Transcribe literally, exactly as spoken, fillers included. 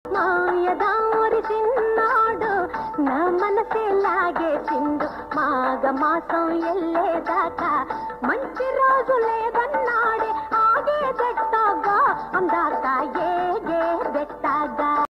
మాయదారి చిన్నాడు నా మనసే లాగేసిండు మాఘ మాసం ఎల్లేదాకా మంచి రోజు లేదు